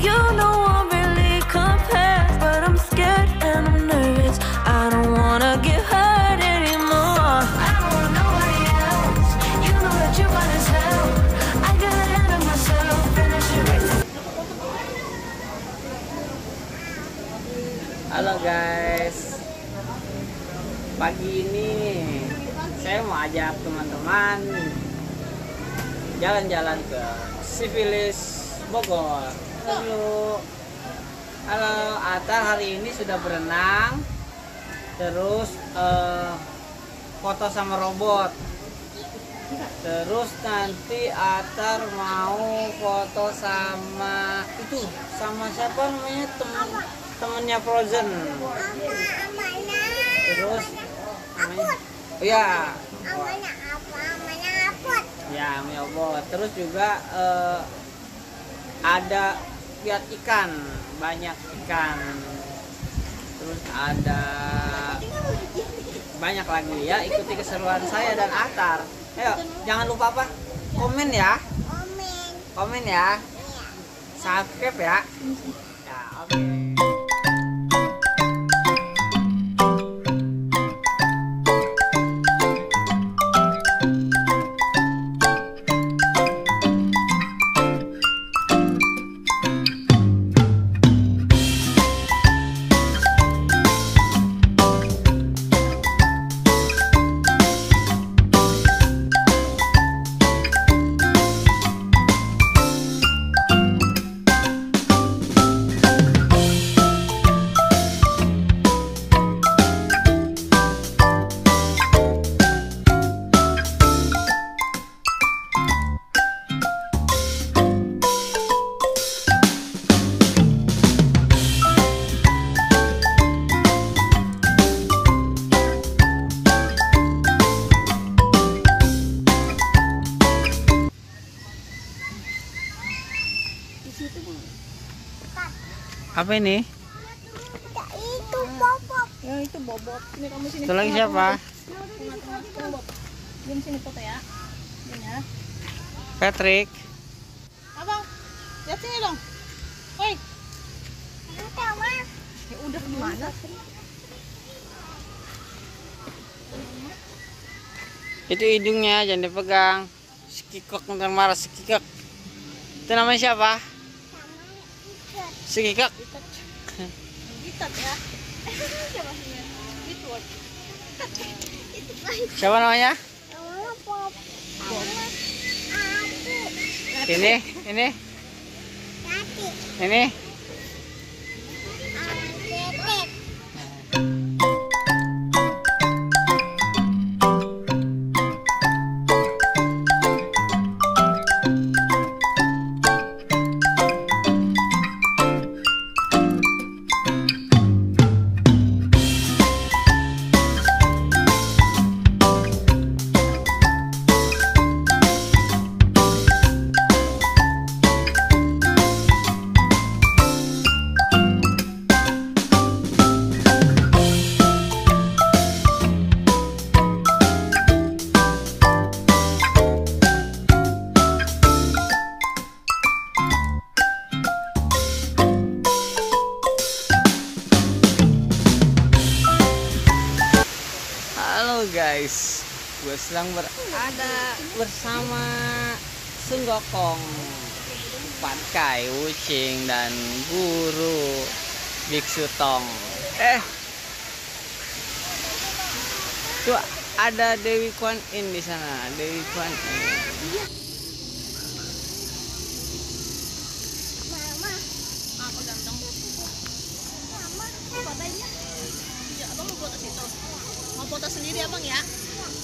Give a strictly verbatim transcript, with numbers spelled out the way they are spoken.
You know I'm really compared, but I'm scared and I'm nervous. I don't wanna get hurt anymore. I don't want nobody else. You know that you fine as hell. I got ahead of myself, finish it right. Halo guys, pagi ini saya mau ajak teman-teman jalan-jalan ke Civilis Bogor. Halo, halo Atar hari ini sudah berenang, terus eh, foto sama robot, terus nanti Atar mau foto sama itu sama siapa namanya teman temennya Frozen. Terus namanya oh ya ya Miobot. Terus juga eh, ada lihat ikan, banyak ikan. Terus ada banyak lagi ya. Ikuti keseruan saya dan Atar. Ayo, jangan lupa apa? Komen ya. Komen. Komen ya. Subscribe ya. Ya, oke. Okay. Apa ini? Itu bobot. Ya itu bobot. Ini kamu sini. Itu lagi siapa? Diam sini foto ya. Ini ya. Patrick. Abang, lihat sini dong. Hei. Ya udah gimana? Itu hidungnya jangan dipegang. Sikikok ntar marah sikikok. Itu namanya siapa? Sikikok. Itat ya. Siapa sih? Itu. Siapa namanya? Ini, ini. Ini. Guys, gue sedang berada bersama Sunggokong, Patkai, Wucing, dan Guru Biksu Tong. Eh, tuh ada Dewi Kwan In di sana, Dewi Kwan In. Mama, apa ganteng? Mama, fotonya. Ya, abang mau foto situ. Mau foto sendiri abang ya?